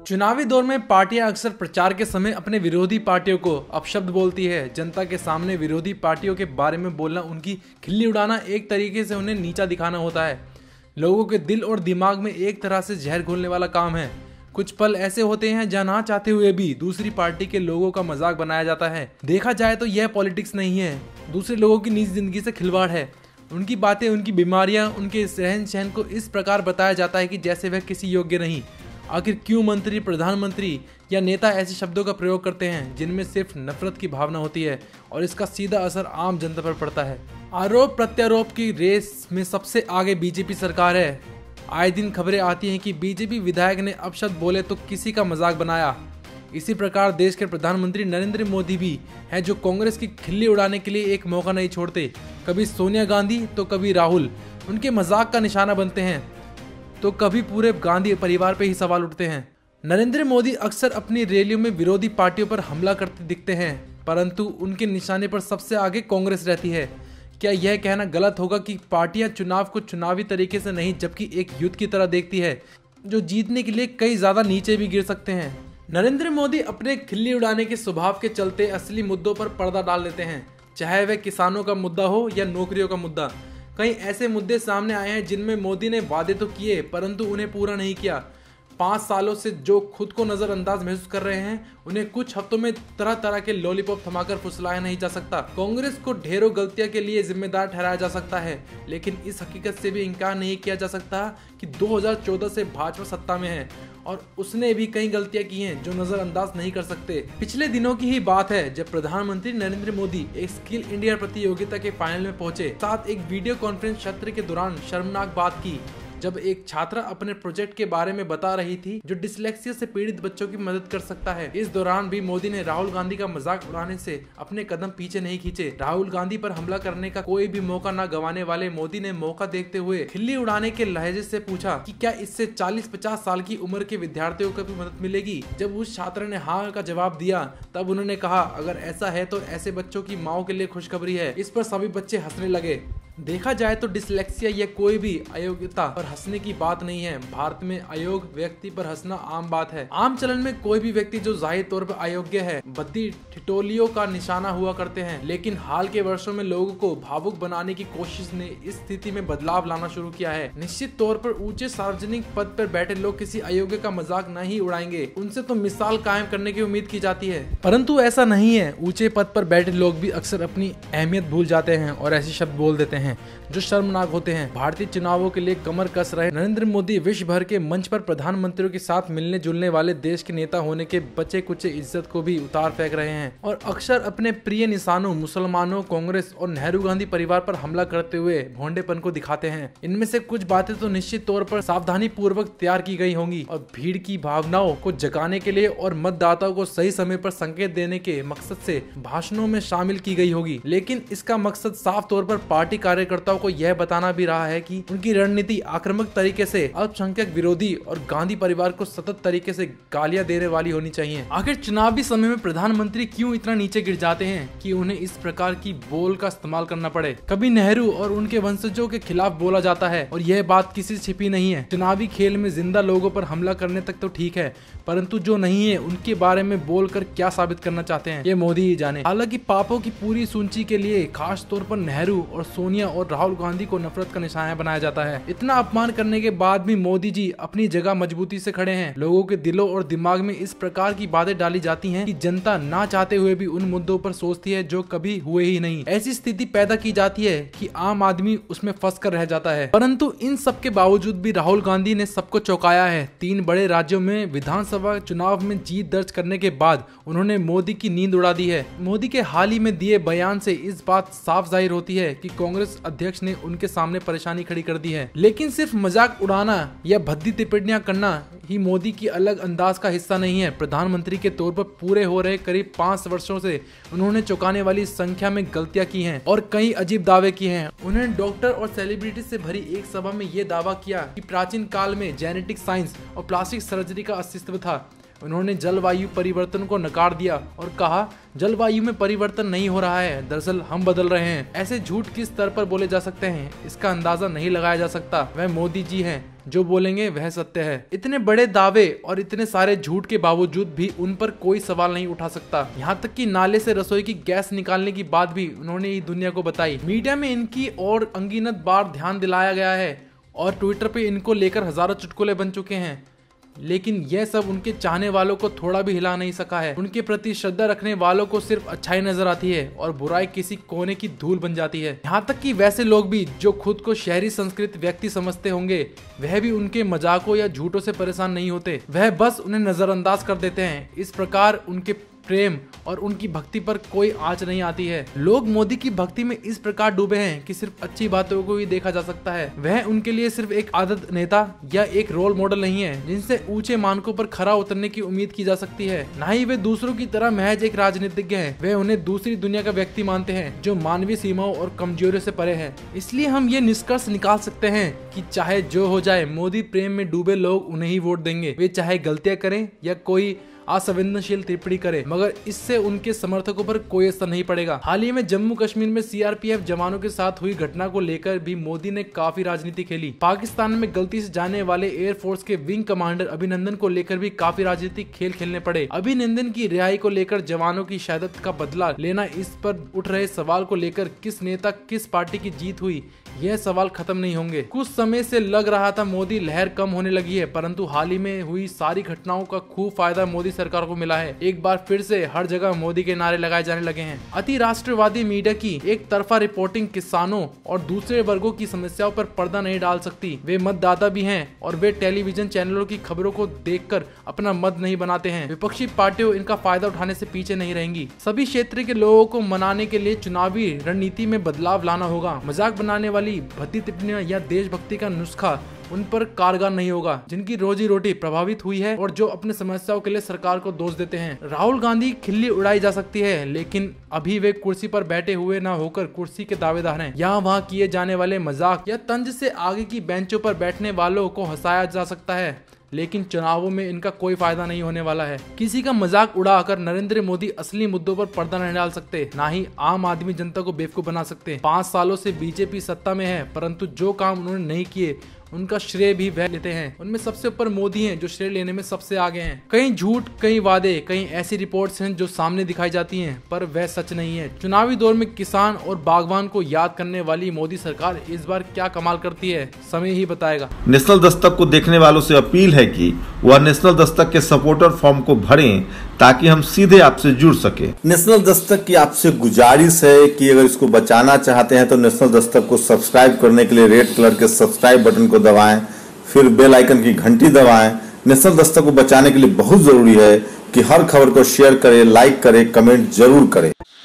चुनावी दौर में पार्टियां अक्सर प्रचार के समय अपने विरोधी पार्टियों को अपशब्द बोलती है। जनता के सामने विरोधी पार्टियों के बारे में बोलना, उनकी खिल्ली उड़ाना एक तरीके से उन्हें नीचा दिखाना होता है। लोगों के दिल और दिमाग में एक तरह से जहर घोलने वाला काम है। कुछ पल ऐसे होते हैं जहां ना चाहते हुए भी दूसरी पार्टी के लोगों का मजाक बनाया जाता है। देखा जाए तो यह पॉलिटिक्स नहीं है, दूसरे लोगों की निजी जिंदगी से खिलवाड़ है। उनकी बातें, उनकी बीमारियां, उनके रहन सहन को इस प्रकार बताया जाता है कि जैसे वह किसी योग्य नहीं। आखिर क्यों मंत्री, प्रधानमंत्री या नेता ऐसे शब्दों का प्रयोग करते हैं जिनमें सिर्फ नफरत की भावना होती है और इसका सीधा असर आम जनता पर पड़ता है। आरोप प्रत्यारोप की रेस में सबसे आगे बीजेपी सरकार है। आए दिन खबरें आती हैं कि बीजेपी विधायक ने अपशब्द बोले तो किसी का मजाक बनाया। इसी प्रकार देश के प्रधानमंत्री नरेंद्र मोदी भी हैं, जो कांग्रेस की खिल्ली उड़ाने के लिए एक मौका नहीं छोड़ते। कभी सोनिया गांधी तो कभी राहुल उनके मजाक का निशाना बनते हैं, तो कभी पूरे गांधी परिवार पे ही सवाल उठते हैं। नरेंद्र मोदी अक्सर अपनी रैलियों में विरोधी पार्टियों पर हमला करते दिखते हैं, परंतु उनके निशाने पर सबसे आगे कांग्रेस रहती है। क्या यह कहना गलत होगा कि पार्टियां चुनाव को चुनावी तरीके से नहीं जबकि एक युद्ध की तरह देखती है, जो जीतने के लिए कई ज्यादा नीचे भी गिर सकते हैं? नरेंद्र मोदी अपने खिल्ली उड़ाने के स्वभाव के चलते असली मुद्दों पर पर्दा डाल देते हैं, चाहे वह किसानों का मुद्दा हो या नौकरियों का मुद्दा। कई ऐसे मुद्दे सामने आए हैं जिनमें मोदी ने वादे तो किए परंतु उन्हें पूरा नहीं किया। 5 सालों से जो खुद को नजरअंदाज महसूस कर रहे हैं, उन्हें कुछ हफ्तों में तरह तरह के लॉलीपॉप थमाकर फुसलाया नहीं जा सकता। कांग्रेस को ढेरों गलतियों के लिए जिम्मेदार ठहराया जा सकता है, लेकिन इस हकीकत से भी इनकार नहीं किया जा सकता कि 2014 से भाजपा सत्ता में है और उसने भी कई गलतियां की हैं जो नजरअंदाज नहीं कर सकते। पिछले दिनों की ही बात है जब प्रधानमंत्री नरेंद्र मोदी एक स्किल इंडिया प्रतियोगिता के फाइनल में पहुंचे। साथ एक वीडियो कॉन्फ्रेंस सत्र के दौरान शर्मनाक बात की, जब एक छात्रा अपने प्रोजेक्ट के बारे में बता रही थी जो डिसलेक्सिया से पीड़ित बच्चों की मदद कर सकता है। इस दौरान भी मोदी ने राहुल गांधी का मजाक उड़ाने से अपने कदम पीछे नहीं खींचे। राहुल गांधी पर हमला करने का कोई भी मौका न गंवाने वाले मोदी ने मौका देखते हुए खिल्ली उड़ाने के लहजे से पूछा कि क्या इससे 40-50 साल की उम्र के विद्यार्थियों को भी मदद मिलेगी। जब उस छात्र ने हाँ का जवाब दिया तब उन्होंने कहा, अगर ऐसा है तो ऐसे बच्चों की माओ के लिए खुशखबरी है। इस पर सभी बच्चे हंसने लगे। देखा जाए तो डिसलेक्सिया या कोई भी अयोग्यता पर हंसने की बात नहीं है। भारत में अयोग्य व्यक्ति पर हंसना आम बात है। आम चलन में कोई भी व्यक्ति जो जाहिर तौर पर अयोग्य है, बद्दी ठिठोलियों का निशाना हुआ करते हैं। लेकिन हाल के वर्षों में लोगों को भावुक बनाने की कोशिश ने इस स्थिति में बदलाव लाना शुरू किया है। निश्चित तौर पर ऊंचे सार्वजनिक पद पर बैठे लोग किसी अयोग्य का मजाक नहीं उड़ाएंगे, उनसे तो मिसाल कायम करने की उम्मीद की जाती है। परंतु ऐसा नहीं है। ऊंचे पद पर बैठे लोग भी अक्सर अपनी अहमियत भूल जाते हैं और ऐसे शब्द बोल देते हैं जो शर्मनाक होते हैं। भारतीय चुनावों के लिए कमर कस रहे नरेंद्र मोदी विश्व भर के मंच पर प्रधानमंत्रियों के साथ मिलने जुलने वाले देश के नेता होने के बचे कुचे इज्जत को भी उतार फेंक रहे हैं और अक्सर अपने प्रिय निशानों मुसलमानों, कांग्रेस और नेहरू गांधी परिवार पर हमला करते हुए भोंडेपन को दिखाते हैं। इनमें से कुछ बातें तो निश्चित तौर पर सावधानी पूर्वक तैयार की गई होंगी और भीड़ की भावनाओं को जगाने के लिए और मतदाताओं को सही समय पर संकेत देने के मकसद से भाषणों में शामिल की गई होगी। लेकिन इसका मकसद साफ तौर पर पार्टी कार्यकर्ताओं को यह बताना भी रहा है कि उनकी रणनीति आक्रामक तरीके से अल्पसंख्यक विरोधी और गांधी परिवार को सतत तरीके से गालियां देने वाली होनी चाहिए। आखिर चुनावी समय में प्रधानमंत्री क्यों इतना नीचे गिर जाते हैं कि उन्हें इस प्रकार की बोल का इस्तेमाल करना पड़े? कभी नेहरू और उनके वंशजों के खिलाफ बोला जाता है और यह बात किसी से छिपी नहीं है। चुनावी खेल में जिंदा लोगों पर हमला करने तक तो ठीक है, परंतु जो नहीं है उनके बारे में बोलकर क्या साबित करना चाहते हैं ये मोदी ही जाने। हालांकि पापों की पूरी सूची के लिए खास तौर पर नेहरू और सोनिया और राहुल गांधी को नफरत का निशाना बनाया जाता है। इतना अपमान करने के बाद भी मोदी जी अपनी जगह मजबूती से खड़े हैं। लोगों के दिलों और दिमाग में इस प्रकार की बातें डाली जाती हैं कि जनता ना चाहते हुए भी उन मुद्दों पर सोचती है जो कभी हुए ही नहीं। ऐसी स्थिति पैदा की जाती है कि आम आदमी उसमें फंस कर रह जाता है। परंतु इन सब के बावजूद भी राहुल गांधी ने सबको चौंकाया है। 3 बड़े राज्यों में विधानसभा चुनाव में जीत दर्ज करने के बाद उन्होंने मोदी की नींद उड़ा दी है। मोदी के हाल ही में दिए बयान से इस बात साफ जाहिर होती है कि कांग्रेस अध्यक्ष ने उनके सामने परेशानी खड़ी कर दी है। लेकिन सिर्फ मजाक उड़ाना या भद्दी टिप्पणियां करना ही मोदी की अलग अंदाज का हिस्सा नहीं है। प्रधानमंत्री के तौर पर पूरे हो रहे करीब 5 वर्षों से उन्होंने चौंकाने वाली संख्या में गलतियां की हैं और कई अजीब दावे किए हैं। उन्होंने डॉक्टर और सेलिब्रिटी से भरी एक सभा में यह दावा किया कि प्राचीन काल में जेनेटिक साइंस और प्लास्टिक सर्जरी का अस्तित्व था। उन्होंने जलवायु परिवर्तन को नकार दिया और कहा जलवायु में परिवर्तन नहीं हो रहा है, दरअसल हम बदल रहे हैं। ऐसे झूठ किस स्तर पर बोले जा सकते हैं, इसका अंदाजा नहीं लगाया जा सकता। वह मोदी जी हैं, जो बोलेंगे वह सत्य है। इतने बड़े दावे और इतने सारे झूठ के बावजूद भी उन पर कोई सवाल नहीं उठा सकता। यहाँ तक कि नाले से रसोई की गैस निकालने की बात भी उन्होंने ही दुनिया को बताई। मीडिया में इनकी और अनगिनत बार ध्यान दिलाया गया है और ट्विटर पे इनको लेकर हजारों चुटकुले बन चुके हैं, लेकिन यह सब उनके चाहने वालों को थोड़ा भी हिला नहीं सका है। उनके प्रति श्रद्धा रखने वालों को सिर्फ अच्छाई नजर आती है और बुराई किसी कोने की धूल बन जाती है। यहाँ तक कि वैसे लोग भी जो खुद को शहरी संस्कृत व्यक्ति समझते होंगे, वह भी उनके मजाकों या झूठों से परेशान नहीं होते, वह बस उन्हें नजरअंदाज कर देते हैं। इस प्रकार उनके प्रेम और उनकी भक्ति पर कोई आंच नहीं आती है। लोग मोदी की भक्ति में इस प्रकार डूबे हैं कि सिर्फ अच्छी बातों को ही देखा जा सकता है। वह उनके लिए सिर्फ एक आदर्श नेता या एक रोल मॉडल नहीं है जिनसे ऊंचे मानकों पर खरा उतरने की उम्मीद की जा सकती है। न ही वे दूसरों की तरह महज एक राजनीतिज्ञ हैं। वे उन्हें दूसरी दुनिया का व्यक्ति मानते हैं जो मानवीय सीमाओं और कमजोरियों से परे है। इसलिए हम ये निष्कर्ष निकाल सकते हैं कि चाहे जो हो जाए, मोदी प्रेम में डूबे लोग उन्हें ही वोट देंगे। वे चाहे गलतियां करें या कोई असंवेदनशील टिप्पणी करे, मगर इससे उनके समर्थकों पर कोई असर नहीं पड़ेगा। हाल ही में जम्मू कश्मीर में सीआरपीएफ जवानों के साथ हुई घटना को लेकर भी मोदी ने काफी राजनीति खेली। पाकिस्तान में गलती से जाने वाले एयरफोर्स के विंग कमांडर अभिनंदन को लेकर भी काफी राजनीतिक खेल खेलने पड़े। अभिनंदन की रिहाई को लेकर जवानों की शहादत का बदला लेना, इस पर उठ रहे सवाल को लेकर किस नेता किस पार्टी की जीत हुई, यह सवाल खत्म नहीं होंगे। कुछ समय से लग रहा था मोदी लहर कम होने लगी है, परंतु हाल ही में हुई सारी घटनाओं का खूब फायदा मोदी सरकार को मिला है। एक बार फिर से हर जगह मोदी के नारे लगाए जाने लगे हैं। अति राष्ट्रवादी मीडिया की एक तरफा रिपोर्टिंग किसानों और दूसरे वर्गों की समस्याओं पर पर्दा नहीं डाल सकती। वे मतदाता भी हैं और वे टेलीविजन चैनलों की खबरों को देखकर अपना मत नहीं बनाते हैं। विपक्षी पार्टियों इनका फायदा उठाने से पीछे नहीं रहेंगी। सभी क्षेत्र के लोगों को मनाने के लिए चुनावी रणनीति में बदलाव लाना होगा। मजाक बनाने वाली भद्दी टिप्पणियां या देशभक्ति का नुस्खा उन पर कारगर नहीं होगा। जिनकी रोजी रोटी प्रभावित हुई है और जो अपने समस्याओं के लिए सरकार को दोष देते हैं। राहुल गांधी खिल्ली उड़ाई जा सकती है, लेकिन अभी वे कुर्सी पर बैठे हुए ना होकर कुर्सी के दावेदार हैं। यहाँ वहाँ किए जाने वाले मजाक या तंज से आगे की बेंचों पर बैठने वालों को हंसाया जा सकता है, लेकिन चुनावों में इनका कोई फायदा नहीं होने वाला है। किसी का मजाक उड़ाकर नरेंद्र मोदी असली मुद्दों पर पर्दा नहीं डाल सकते, ना ही आम आदमी जनता को बेवकूफ बना सकते। 5 सालों से बीजेपी सत्ता में है, परंतु जो काम उन्होंने नहीं किए उनका श्रेय भी वह लेते हैं। उनमें सबसे ऊपर मोदी हैं जो श्रेय लेने में सबसे आगे हैं। कई झूठ, कई वादे, कई ऐसी रिपोर्ट्स हैं जो सामने दिखाई जाती हैं, पर वह सच नहीं है। चुनावी दौर में किसान और बागवान को याद करने वाली मोदी सरकार इस बार क्या कमाल करती है, समय ही बताएगा। नेशनल दस्तक को देखने वालों से अपील है कि वह नेशनल दस्तक के सपोर्टर फॉर्म को भरें ताकि हम सीधे आपसे जुड़ सके। नेशनल दस्तक की आपसे गुजारिश है कि अगर इसको बचाना चाहते हैं तो नेशनल दस्तक को सब्सक्राइब करने के लिए रेड कलर के सब्सक्राइब बटन को दबाएं, फिर बेल आइकन की घंटी दबाएं। नेशनल दस्तक को बचाने के लिए बहुत जरूरी है कि हर खबर को शेयर करें, लाइक करें, कमेंट जरूर करें।